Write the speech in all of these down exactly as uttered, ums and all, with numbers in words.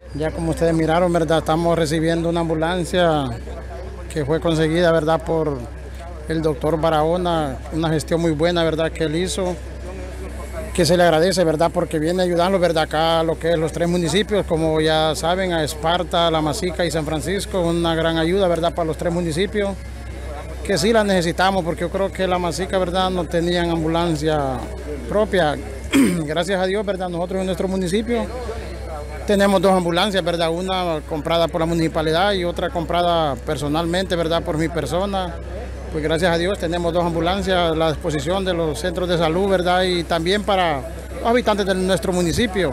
Ya como ustedes miraron, ¿verdad? Estamos recibiendo una ambulancia que fue conseguida, ¿verdad? Por el doctor Barahona, una gestión muy buena, ¿verdad? Que él hizo, que se le agradece, ¿verdad? Porque viene ayudando, ¿verdad? Acá a lo que es los tres municipios, como ya saben, a Esparta, La Masica y San Francisco, una gran ayuda, ¿verdad? Para los tres municipios, que sí la necesitamos, porque yo creo que La Masica, ¿verdad? No tenían ambulancia propia. Gracias a Dios, ¿verdad? Nosotros en nuestro municipio tenemos dos ambulancias, ¿verdad? Una comprada por la municipalidad y otra comprada personalmente, ¿verdad? Por mi persona. Pues gracias a Dios tenemos dos ambulancias a la disposición de los centros de salud, ¿verdad? Y también para los habitantes de nuestro municipio,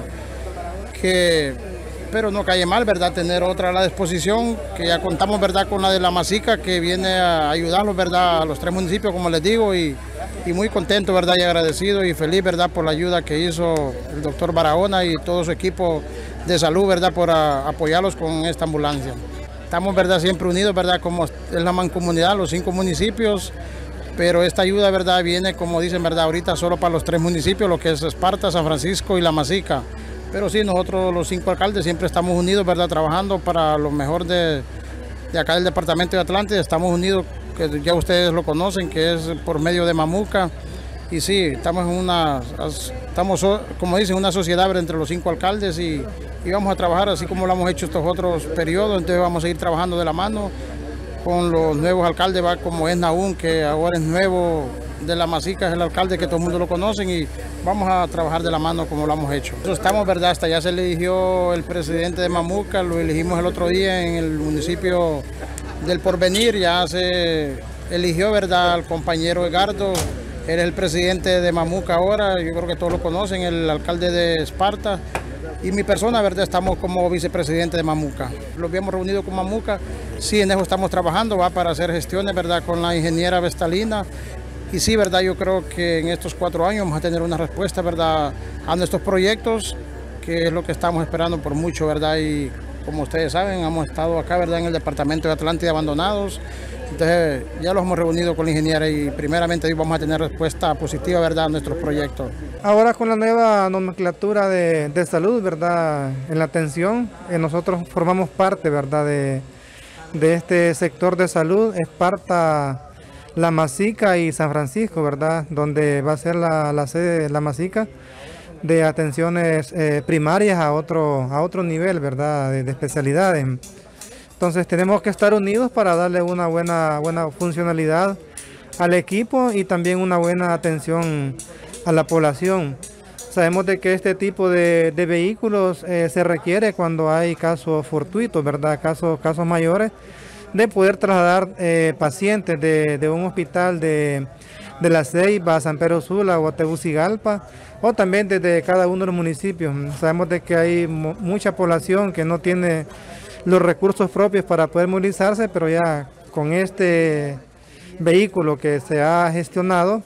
que, pero no cae mal, ¿verdad? Tener otra a la disposición, que ya contamos, ¿verdad? Con la de La Masica, que viene a ayudarnos, ¿verdad? A los tres municipios, como les digo, y, y muy contento, ¿verdad? Y agradecido y feliz, ¿verdad? Por la ayuda que hizo el doctor Barahona y todo su equipo de salud, ¿verdad? Por a, apoyarlos con esta ambulancia. Estamos, ¿verdad? Siempre unidos, ¿verdad? Como es la mancomunidad, los cinco municipios, pero esta ayuda, ¿verdad? Viene, como dicen, ¿verdad? Ahorita solo para los tres municipios, lo que es Esparta, San Francisco y La Masica. Pero sí, nosotros los cinco alcaldes siempre estamos unidos, ¿verdad? Trabajando para lo mejor de, de acá del departamento de Atlántida. Estamos unidos, que ya ustedes lo conocen, que es por medio de Mamuca. Y sí, estamos en una, estamos, como dicen, una sociedad, ¿verdad? Entre los cinco alcaldes y, y vamos a trabajar así como lo hemos hecho estos otros periodos. Entonces vamos a ir trabajando de la mano con los nuevos alcaldes, va, como es Nahum, que ahora es nuevo de La Masica, es el alcalde que todo el mundo lo conocen, y vamos a trabajar de la mano como lo hemos hecho. Nosotros estamos, ¿verdad? Hasta ya se eligió el presidente de Mamuca, lo elegimos el otro día en el municipio del Porvenir, ya se eligió, ¿verdad? Al compañero Edgardo. Él es el presidente de Mamuca ahora, yo creo que todos lo conocen, el alcalde de Esparta. Y mi persona, ¿verdad? Estamos como vicepresidente de Mamuca. Lo habíamos reunido con Mamuca, sí, en eso estamos trabajando, va para hacer gestiones, ¿verdad? Con la ingeniera Vestalina. Y sí, ¿verdad? Yo creo que en estos cuatro años vamos a tener una respuesta, ¿verdad? A nuestros proyectos, que es lo que estamos esperando por mucho, ¿verdad? Y como ustedes saben, hemos estado acá, ¿verdad? En el departamento de Atlántida abandonados. Entonces ya los hemos reunido con la ingeniera y primeramente vamos a tener respuesta positiva, ¿verdad? A nuestros proyectos. Ahora con la nueva nomenclatura de, de salud, ¿verdad? En la atención, eh, nosotros formamos parte, ¿verdad? De, de este sector de salud, Esparta, La Masica y San Francisco, ¿verdad? Donde va a ser la, la sede de La Masica de atenciones eh, primarias a otro, a otro nivel, ¿verdad? De, de especialidades. Entonces tenemos que estar unidos para darle una buena, buena funcionalidad al equipo y también una buena atención a la población. Sabemos de que este tipo de, de vehículos eh, se requiere cuando hay casos fortuitos, ¿verdad? Casos, casos mayores, de poder trasladar eh, pacientes de, de un hospital de, de La Ceiba, San Pedro Sula o Tegucigalpa, o también desde cada uno de los municipios. Sabemos de que hay mucha población que no tiene los recursos propios para poder movilizarse, pero ya con este vehículo que se ha gestionado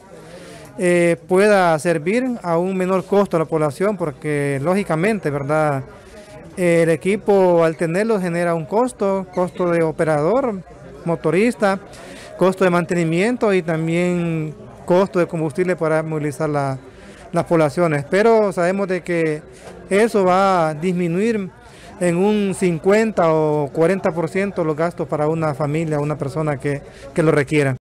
eh, pueda servir a un menor costo a la población, porque lógicamente, ¿verdad? El equipo al tenerlo genera un costo, costo de operador, motorista, costo de mantenimiento y también costo de combustible para movilizar la, las poblaciones. Pero sabemos de que eso va a disminuir en un cincuenta o cuarenta por ciento los gastos para una familia, una persona que, que lo requiera.